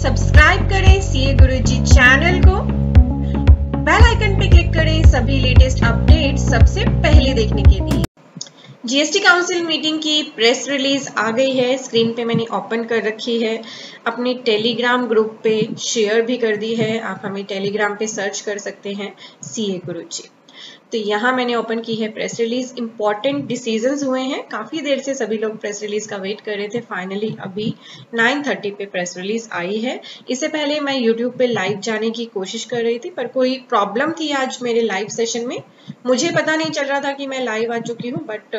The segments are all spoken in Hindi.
सब्सक्राइब करें सीए गुरुजी चैनल को, बेल आइकन पे क्लिक करें सभी लेटेस्ट अपडेट सबसे पहले देखने के लिए। जीएसटी काउंसिल मीटिंग की प्रेस रिलीज आ गई है, स्क्रीन पे मैंने ओपन कर रखी है, अपने टेलीग्राम ग्रुप पे शेयर भी कर दी है। आप हमें टेलीग्राम पे सर्च कर सकते हैं सीए गुरुजी। तो यहाँ मैंने ओपन की है प्रेस रिलीज। इंपॉर्टेंट डिसीजंस हुए हैं, काफी देर से सभी लोग प्रेस रिलीज का वेट कर रहे थे। फाइनली अभी 9:30 पे प्रेस रिलीज आई है। इससे पहले मैं यूट्यूब पे लाइव जाने की कोशिश कर रही थी, पर कोई प्रॉब्लम थी आज मेरे लाइव सेशन में। मुझे पता नहीं चल रहा था कि मैं लाइव आ चुकी हूँ, बट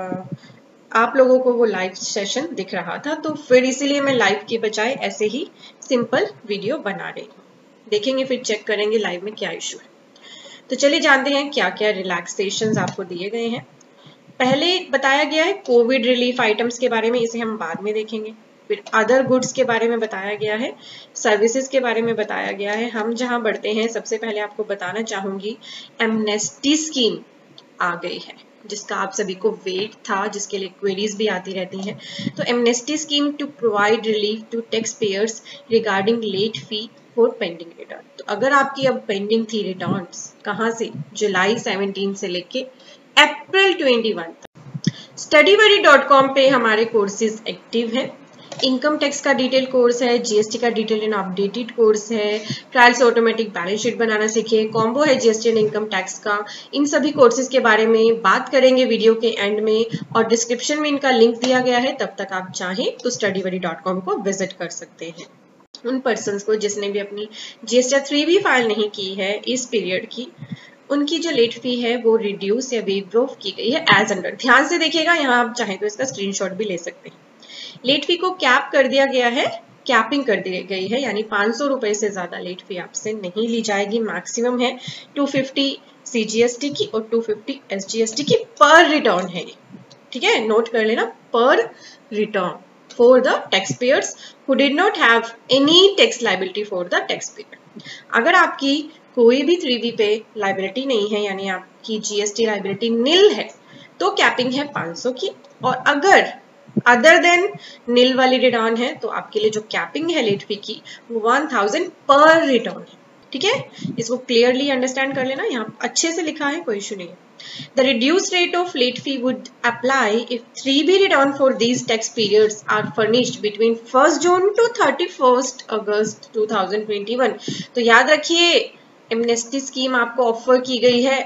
आप लोगों को वो लाइव सेशन दिख रहा था, तो फिर इसीलिए मैं लाइव के बजाय ऐसे ही सिंपल वीडियो बना रही हूँ। देखेंगे फिर चेक करेंगे लाइव में क्या इशू है। तो चलिए जानते हैं क्या क्या रिलैक्सेशंस आपको दिए गए हैं। पहले बताया गया है कोविड रिलीफ आइटम्स के बारे में, इसे हम बाद में देखेंगे। फिर अदर गुड्स के बारे में बताया गया है, सर्विसेज के बारे में बताया गया है। हम जहां बढ़ते हैं, सबसे पहले आपको बताना चाहूंगी एमनेस्टी स्कीम आ गई है, जिसका आप सभी को वेट था, जिसके लिए क्वेरीज भी आती रहती हैं। तो amnesty scheme to provide relief to tax payers regarding late fee for pending return. तो अगर आपकी अब पेंडिंग थी रिटर्न्स, कहां से, जुलाई 17 से लेके अप्रैल 21 तक, StudyBuddy.com पे हमारे कोर्सेज एक्टिव हैं। इनकम टैक्स का डिटेल कोर्स है, जीएसटी का डिटेल एंड अपडेटेड कोर्स है, ट्रायल से ऑटोमेटिक बैलेंस शीट बनाना सीखे, कॉम्बो है जीएसटी एंड इनकम टैक्स का। इन सभी कोर्सेज के बारे में बात करेंगे वीडियो के एंड में, और डिस्क्रिप्शन में इनका लिंक दिया गया है। तब तक आप चाहें तो StudyBuddy.com को विजिट कर सकते हैं। उन पर्संस को जिसने भी अपनी जीएसटी 3B फाइल नहीं की है इस पीरियड की, उनकी जो लेट फी है वो रिड्यूस या वेव ऑफ की गई है एज अंडर। ध्यान से देखिएगा, यहाँ आप चाहें तो इसका स्क्रीनशॉट भी ले सकते हैं। लेट फी को कैप कर दिया गया है, कैपिंग कर दी गई है, यानी 500 रुपए से ज्यादा लेट फी आपसे नहीं ली जाएगी। मैक्सिमम है 250 सीजीएसटी की और 250 एसजीएसटी की पर रिटर्न है, ठीक है, नोट कर लेना, पर return for the taxpayers who did not have any tax liability for the tax period। अगर आपकी कोई भी 3B पे लाइबिलिटी नहीं है, यानी आपकी जीएसटी लाइबिलिटी नील है, तो कैपिंग है 500 की। और अगर अदर देन नील वाली रिटर्न है, तो आपके लिए जो कैपिंग है लेट फी की वो 1000 पर रिटर्न है, ठीक है। इसको क्लियरली अंडरस्टैंड कर लेना, यहाँ अच्छे से लिखा है, कोई इशू नहीं है। The reduced rate of late fee would apply if 3B return for these tax periods are furnished between 1st June to 31st August 2021। तो याद रखिए, एमनेस्टी स्कीम आपको ऑफर की गई है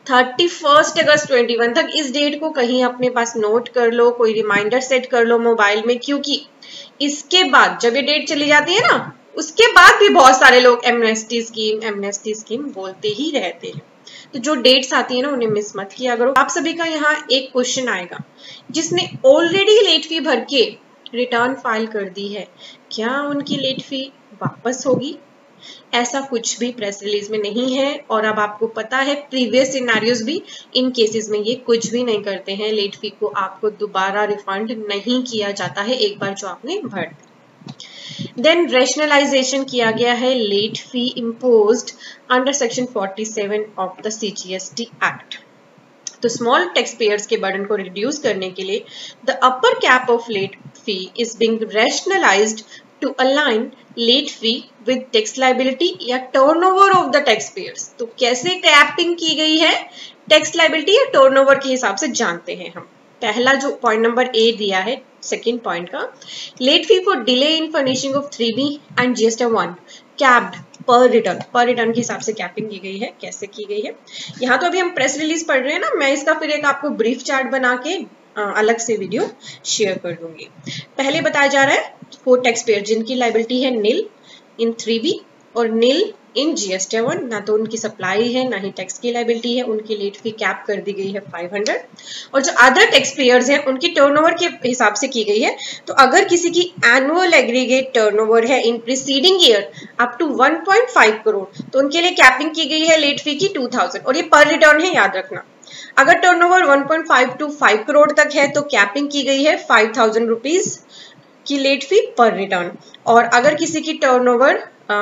31 अगस्त 21 तक। इस डेट को कहीं अपने पास नोट कर लो, कोई रिमाइंडर सेट कर लो मोबाइल में, क्योंकि इसके बाद जब ये डेट चली जाती है ना, उसके बाद भी बहुत सारे लोग एमनेस्टी स्कीम बोलते ही रहते हैं। तो जो डेट्स आती है ना, उन्हें मिस मत किया करो। आप सभी का यहाँ एक क्वेश्चन आएगा, जिसने ऑलरेडी लेट फी भर के रिटर्न फाइल कर दी है, क्या उनकी लेट फी वापस होगी? ऐसा कुछ भी प्रेस रिलीज में नहीं है, और अब आपको पता है प्रीवियस सिनेरियोज भी, इन केसेस में ये कुछ भी नहीं करते हैं। लेट फी को आपको दोबारा रिफंड नहीं किया जाता है एक बार जो आपने भर दी। देन रैशनलाइजेशन किया गया है late fee imposed under section 47 of the CGST act. तो स्मॉल टैक्स पेयर्स के बर्डन को रिड्यूस करने के लिए the upper cap of late fee is being rationalized to align late fee with tax liability या turnover of the tax payers. तो कैसे कैपिंग की गई है टैक्स लाइबिलिटी या टर्नओवर के हिसाब से जानते हैं हम। पहला जो पॉइंट नंबर ए दिया है, सेकेंड पॉइंट का, late fee for delay in furnishing of 3B and GST 1 capped पर रिटर्न के हिसाब से कैपिंग की गई है। कैसे की गई है, यहाँ तो अभी हम प्रेस रिलीज पढ़ रहे हैं ना, मैं इसका फिर एक आपको ब्रीफ चार्ट बना के अलग से वीडियो शेयर कर दूंगी। पहले बताया जा रहा है फॉर टैक्स पेयर जिनकी लाइबिलिटी है नील इन 3B और नील इन जीएसटी 1, ना तो उनकी सप्लाई है ना ही टैक्स की लाइबिलिटी है, उनकी लेट फी कैप कर दी गई है 500। और जो अदर टैक्स पेयर्स हैं, उनकी टर्नओवर के हिसाब से की गई है। तो अगर किसी की एनुअल एग्रीगेट टर्नओवर है in preceding year up to 1.5 crore, तो उनके लिए कैपिंग की गई है लेट फी की 2000, और ये पर रिटर्न है, याद रखना। अगर टर्नओवर 1.5 to 5 करोड़ तक है, तो कैपिंग की गई है 5000 रुपीज, की लेट फी पर रिटर्न, और अगर किसी की टर्नओवर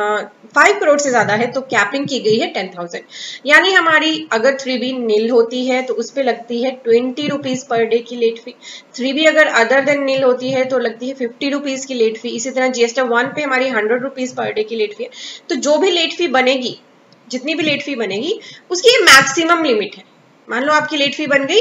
5 करोड़ से ज्यादा है तो कैपिंग की गई है 10,000। यानी हमारी अगर 3B नील होती है तो उस पे लगती है 20 रुपीज पर डे की लेट फी। 3B अगर अदर देन नील होती है तो लगती है 50 रुपीज की लेट फी। इसी तरह GST 1 पे हमारी 100 रुपीज पर डे की लेट फी है। तो जो भी लेट फी बनेगी, जितनी भी लेट फी बनेगी, उसकी मैक्सिमम लिमिट है। मान लो आपकी लेट फी बन गई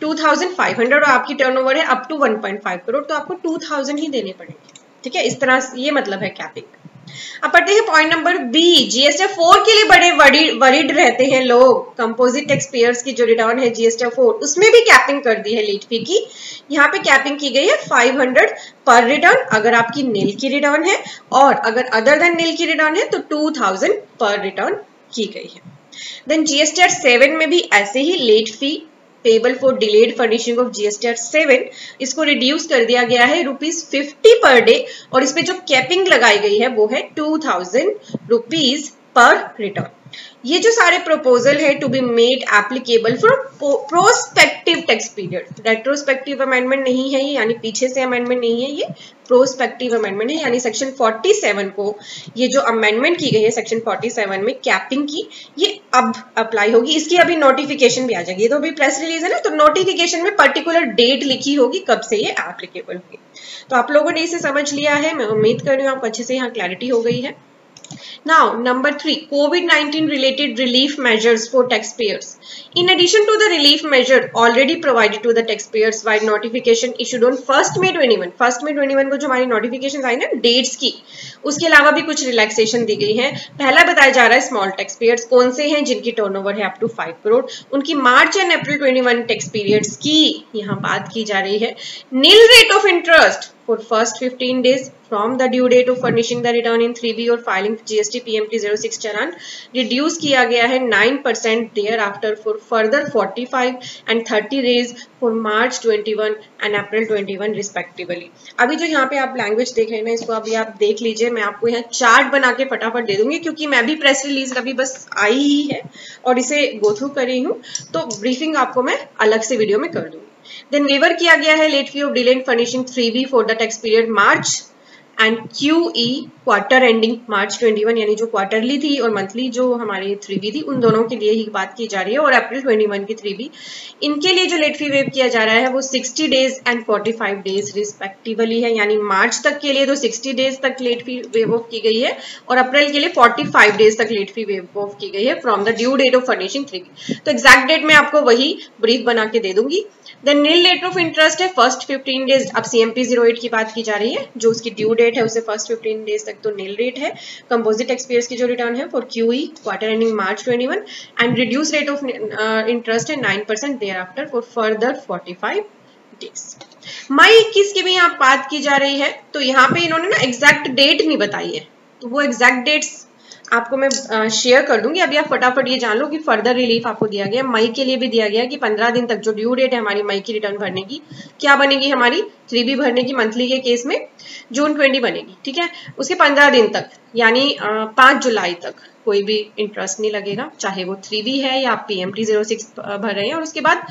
2500 और आपकी टर्नओवर है अप टू 1.5 करोड़, तो आपको 2000 ही देने पड़ेंगे। ठीक है, इस तरह ये मतलब है कैपिंग। अब पढ़ते हैं पॉइंट नंबर बी। GST 4 के लिए बड़े वरीड रहते हैं लोग। कंपोजिट टैक्स पेयर्स की जो रिटर्न है GST 4, उसमें भी कैपिंग कर दी है लेट फी की। यहाँ पे कैपिंग की गई है 500 पर रिटर्न अगर आपकी नील की रिटर्न है, और अगर अदर देन नील की रिटर्न है तो 2000 पर रिटर्न की गई है। देन GST 7 में भी ऐसे ही late fee payable for delayed furnishing of GST 7, इसको रिड्यूस कर दिया गया है ₹50 पर डे, और इस पे जो कैपिंग लगाई गई है वो है 2000 रुपीज पर रिटर्न। ये जो सारे प्रपोजल है to be made applicable for prospective tax period. Retrospective amendment नहीं है ये, यानी पीछे से अमेंडमेंट नहीं है, ये प्रोस्पेक्टिव अमेंडमेंट है। यानी सेक्शन 47 को ये जो अमेंडमेंट की गई है सेक्शन 47 में कैपिंग की, ये अब अप्लाई होगी। इसकी अभी नोटिफिकेशन भी आ जाएगी। तो अभी प्रेस रिलीज है ना, तो नोटिफिकेशन में पर्टिकुलर डेट लिखी होगी कब से ये एप्लीकेबल होगी। तो आप लोगों ने इसे समझ लिया है, मैं उम्मीद कर रही हूँ आपको अच्छे से यहाँ क्लैरिटी हो गई है। Now, number 3, COVID-19 related relief measures for taxpayers. In addition to the relief measure already provided to the taxpayers by notification issued on 1st May 21, 1st May 21 को जो हमारी notifications आई ना डेट्स की, उसके अलावा भी कुछ रिलैक्सेशन दी गई है। पहला बताया जा रहा है स्मॉल टैक्स पेयर्स कौन से हैं, जिनकी टर्नओवर है अप टू 5 करोड़, उनकी March and April 21 tax periods की यहाँ बात की जा रही है। Nil rate of interest for first 15 days from the due date of furnishing the return in 3B or filing GST PMT 06 challan reduce किया गया है 9% thereafter for further 45 and 30 days for March 21 and April 21 respectively। अभी जो यहाँ पे आप लैंग्वेज देख रहे हैं ना, इसको अभी आप देख लीजिए। मैं आपको यहाँ चार्ट बना के फटाफट दे दूंगी, क्योंकि मैं भी प्रेस रिलीज अभी बस आई ही है और इसे गो थ्रू कर रही हूँ, तो ब्रीफिंग आपको मैं अलग से वीडियो में कर दूंगी। देन वेवर किया गया है late fee of delay in furnishing 3B for the tax period March and QE quarter ending March 21, यानी जो क्वार्टरली थी और मंथली जो हमारी 3B थी, उन दोनों के लिए ही बात की जा रही है। और अप्रैल 21 की 3B, इनके लिए जो लेट फी वेव किया जा रहा है वो 60 डेज एंड 45 डेज रिस्पेक्टिवली है। यानी मार्च तक के लिए तो 60 डेज तक लेट फी वेव ऑफ की गई है, और अप्रैल के लिए 45 डेज तक लेट फी वेव ऑफ की गई है from the due date of furnishing 3B। तो एग्जैक्ट डेट मैं आपको वही ब्रीफ बना के दे दूंगी। Then nil rate of interest है फर्स्ट 15 डेज। अब CMP 08 की बात की जा रही है, जो उसकी ड्यू डेट है उसे फर्स्ट 15 डेज तक तो नील रेट है। कंपोजिट टैक्स पेयर्स की जो रिटर्न है for QE quarter ending March 21 and reduce rate of interest है 9% thereafter for further 45 days. मई 21 की भी यहाँ बात की जा रही है, तो यहाँ पे इन्होंने ना एग्जैक्ट डेट नहीं बताई है, तो वो एग्जैक्ट डेट्स आपको मैं शेयर कर दूंगी। अभी आप फटाफट ये जान लो कि फर्दर रिलीफ आपको दिया गया। मई के लिए भी दिया गया कि 15 दिन तक जो ड्यू डेट है हमारी मई की रिटर्न भरने की, क्या बनेगी हमारी 3B भरने की मंथली के केस में जून 20 बनेगी। ठीक है, उसके 15 दिन तक यानी 5 जुलाई तक कोई भी इंटरेस्ट नहीं लगेगा, चाहे वो 3B है या आप PMT 06 भर रहे हैं। और उसके बाद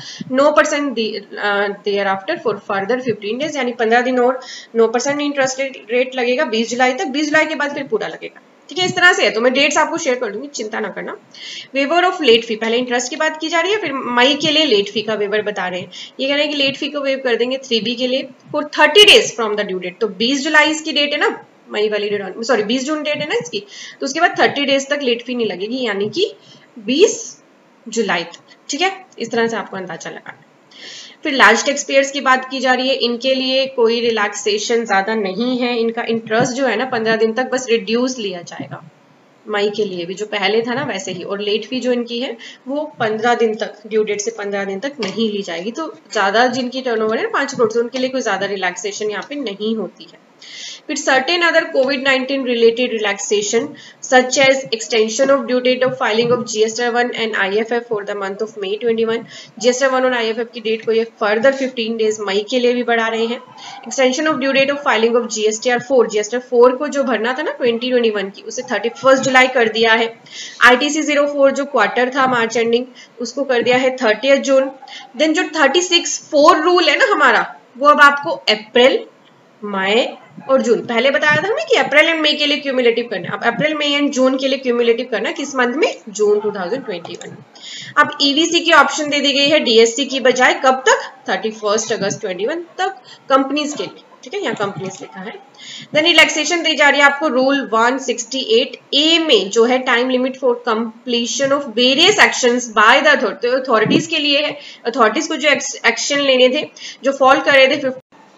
9% thereafter for further 15 days, यानी 15 दिन और 9% इंटरेस्ट रेट लगेगा 20 जुलाई तक। 20 जुलाई के बाद फिर पूरा लगेगा। ठीक है, इस तरह से है। तो मैं डेट्स आपको शेयर कर दूंगी, चिंता ना करना। वेवर ऑफ लेट फी, पहले इंटरेस्ट की बात की जा रही है, फिर मई के लिए लेट फी का वेवर बता रहे हैं। ये कह रहे हैं कि लेट फी को वेव कर देंगे 3B के लिए for 30 days from the due date. तो 20 जुलाई इसकी डेट है ना, मई वाली रिटर्न, सॉरी 20 जून डेट है ना इसकी, तो उसके बाद 30 डेज तक लेट फी नहीं लगेगी, यानी कि 20 जुलाई तक। ठीक है, इस तरह से आपको अंदाजा लगाना। फिर लार्ज टैक्स पेयर्स की बात की जा रही है, इनके लिए कोई रिलैक्सेशन ज्यादा नहीं है। इनका इंटरेस्ट जो है ना 15 दिन तक बस रिड्यूस लिया जाएगा, मई के लिए भी जो पहले था ना वैसे ही। और लेट फी जो इनकी है वो 15 दिन तक, ड्यू डेट से 15 दिन तक नहीं ली जाएगी। तो ज्यादा जिनकी टर्नओवर है 5 करोड़ से, उनके लिए कोई ज्यादा रिलैक्सेशन यहाँ पे नहीं होती है। फिर certain other COVID-19 related relaxation such as extension of due date of filing of GST1 and IFF for the month of May 21। GST1 और IFF की डेट को ये further 15 days मई के लिए भी बढ़ा रहे हैं। Extension of due date of filing of GSTR4, GST4 को जो भरना था ना 2021 की, उसे 31 जुलाई कर दिया है। ITC 04 जो क्वार्टर था मार्च एंडिंग, उसको कर दिया है 30 जून। देन जो 36(4) रूल है ना हमारा, वो अब आपको अप्रैल, मई और जून। पहले बताया था हमें कि अप्रैल एंड मई के लिए क्यूमुलेटिव करना है, अब अप्रैल मई एंड जून के लिए क्यूमुलेटिव करना है किस मंथ में, जून 2021। अब ईवीसी की ऑप्शन दे दी गई है डीएससी की बजाय, कब तक, 31 अगस्त 21 तक कंपनीज के लिए, ठीक है, यहाँ कंपनीज लिखा है। देन रिलैक्सेशन दी जा रही है आपको रूल 168A में, जो है time limit for completion of various actions by the authorities के लिए है। अथॉरिटीज को जो एक्शन लेने थे, जो फॉल कर रहे थे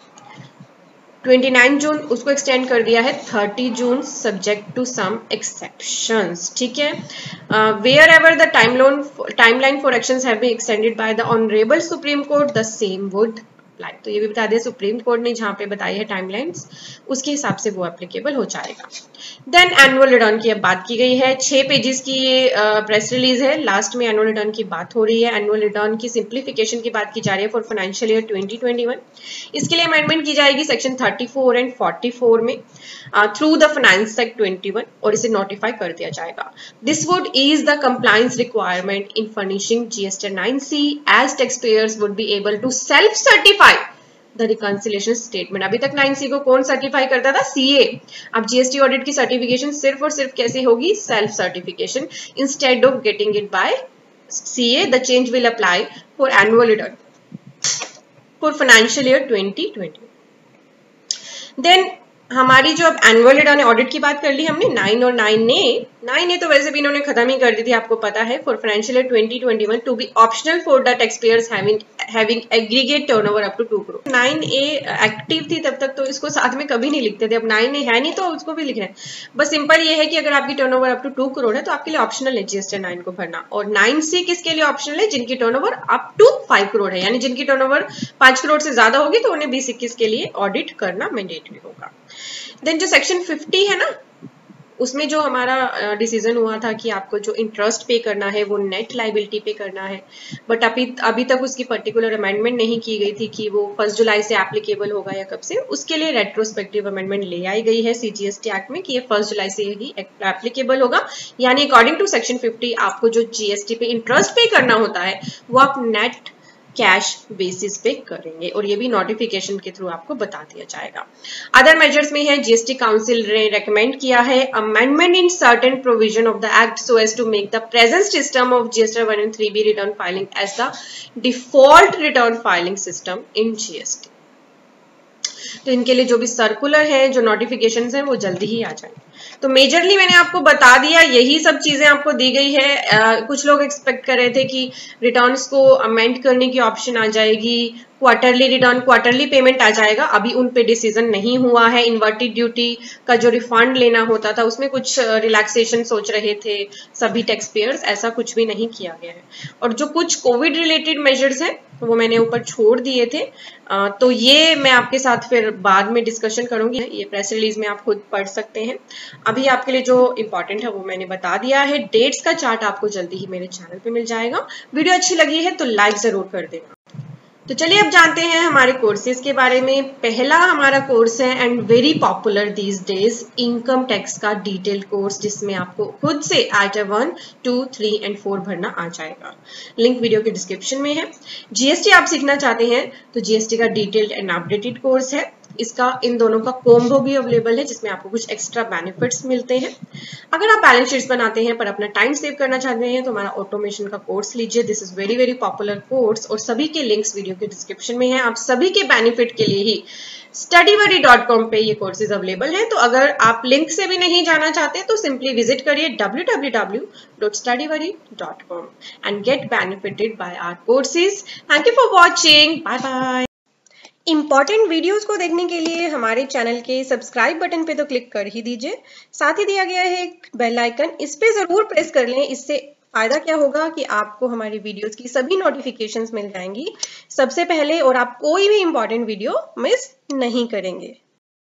29 जून, उसको एक्सटेंड कर दिया है 30 जून सब्जेक्ट टू सम एक्सेप्शंस, ठीक है। Wherever the timeline for actions have been extended by the honourable Supreme Court the same would apply. तो ये भी बता दिया सुप्रीम कोर्ट ने जहां पे बताई है टाइमलाइंस, उसके हिसाब से वो एप्लीकेबल हो जाएगा। देन एनुअल रिटर्न की अब बात की गई है, 6 पेजेस की ये प्रेस रिलीज है, लास्ट में एनुअल रिटर्न की बात हो रही है। एनुअल रिटर्न की सिंप्लीफिकेशन की बात की जा रही है फॉर फाइनेंशियल ईयर 2021। इसके लिए अमेंडमेंट की जाएगी सेक्शन 34 एंड 44 में थ्रू द फाइनेंस एक्ट 21 और इसे नोटिफाई कर दिया जाएगा। This would ease the compliance requirement in furnishing GST 9C as tax payers would be able to self certify the reconciliation statement. अभी तक 9C को कौन सर्टिफाई करता था, सीए। अब जीएसटी ऑडिट की सर्टिफिकेशन सिर्फ और सिर्फ कैसे होगी, self certification, instead of getting it by CA. The change will apply for annual return for financial year 2020। Then हमारी जो अब एनुअल रिटर्न ऑडिट की बात कर ली हमने, 9 और 9A तो वैसे भी इन्होंने खत्म ही कर दी थी, आपको पता है, for financial year 2021 to be optional for the tax payers having aggregate turnover up to 2 crore. 9A active थी तब तक तो इसको साथ में कभी नहीं लिखते थे, अब 9A है नहीं तो उसको भी लिखना है। बस सिंपल ये है कि अगर आपकी टर्नओवर अप टू 2 करोड़ है तो आपके लिए ऑप्शनल है जीएसटी 9 को भरना, और 9C किसके लिए ऑप्शनल है, जिनकी टर्नओवर अप टू 5 करोड़ है, यानी जिनकी टर्नओवर 5 करोड़ से ज्यादा होगी तो उन्हें 2021 के लिए ऑडिट करना मैंडेटरी होगा। देन जो सेक्शन 50 है ना, उसमें जो हमारा डिसीजन हुआ था कि आपको जो इंटरेस्ट पे करना है वो नेट लाइबिलिटी पे करना है, बट अभी तक उसकी पर्टिकुलर अमेंडमेंट नहीं की गई थी कि वो 1 जुलाई से एप्लीकेबल होगा या कब से। उसके लिए रेट्रोस्पेक्टिव अमेंडमेंट ले आई गई है सीजीएसटी एक्ट में कि ये 1 जुलाई से ही एप्लीकेबल होगा, यानी अकॉर्डिंग टू सेक्शन 50 आपको जो जीएसटी पे इंटरेस्ट पे करना होता है वो आप नेट कैश बेसिस पे करेंगे, और ये भी नोटिफिकेशन के थ्रू आपको बता दिया जाएगा। अदर मेजर्स में है, जीएसटी काउंसिल ने रेकमेंड किया है amendment in certain provision of the act so as to make the present system of GST 1 and 3B return filing as the default return filing system in GST. तो इनके लिए जो भी सर्कुलर है, जो नोटिफिकेशंस हैं, वो जल्दी ही आ जाएंगे। तो मेजरली मैंने आपको बता दिया, यही सब चीजें आपको दी गई है। कुछ लोग एक्सपेक्ट कर रहे थे कि रिटर्न्स को अमेंड करने की ऑप्शन आ जाएगी, क्वार्टरली रिटर्न, क्वार्टरली पेमेंट आ जाएगा, अभी उन पे डिसीजन नहीं हुआ है। इन्वर्टेड ड्यूटी का जो रिफंड लेना होता था उसमें कुछ रिलैक्सेशन सोच रहे थे सभी टैक्स पेयर्स, ऐसा कुछ भी नहीं किया गया है। और जो कुछ कोविड रिलेटेड मेजर्स हैं वो मैंने ऊपर छोड़ दिए थे, तो ये मैं आपके साथ फिर बाद में डिस्कशन करूंगी, ये प्रेस रिलीज में आप खुद पढ़ सकते हैं। अभी आपके लिए जो इंपॉर्टेंट है वो मैंने बता दिया है। डेट्स का चार्ट आपको जल्दी ही मेरे चैनल पे मिल जाएगा। वीडियो अच्छी लगी है तो लाइक जरूर कर देना। तो चलिए अब जानते हैं हमारे कोर्सेज के बारे में। पहला हमारा कोर्स है and very popular these days, income tax का डिटेल्ड कोर्स, जिसमें आपको खुद से आइटम 1, 2, 3 एंड 4 भरना आ जाएगा। लिंक वीडियो के डिस्क्रिप्शन में है। जीएसटी आप सीखना चाहते हैं तो जीएसटी का डिटेल्ड एंड अपडेटेड कोर्स है, इसका इन दोनों का कॉम्बो भी अवेलेबल है जिसमें आपको कुछ एक्स्ट्रा बेनिफिट्स मिलते हैं। अगर आप बैलेंस शीट्स बनाते हैं पर अपना टाइम सेव करना चाहते हैं तो हमारा ऑटोमेशन का कोर्स लीजिए, this is very very popular course, और सभी के लिंक्स वीडियो के डिस्क्रिप्शन में है। आप सभी के बेनिफिट के लिए ही studyworry.com पे ये कोर्सेज अवेलेबल हैं। तो अगर आप लिंक से भी नहीं जाना चाहते तो सिंपली विजिट करिए www.studyworry.com and get benefited by our courses. Thank you for watching. Bye bye. Important videos को देखने के लिए हमारे चैनल के सब्सक्राइब बटन पे तो क्लिक कर ही दीजिए, साथ ही दिया गया है एक बेल आइकन, इस पे जरूर प्रेस कर लें। इससे फायदा क्या होगा कि आपको हमारी वीडियोस की सभी नोटिफिकेशंस मिल जाएंगी सबसे पहले, और आप कोई भी इंपॉर्टेंट वीडियो मिस नहीं करेंगे।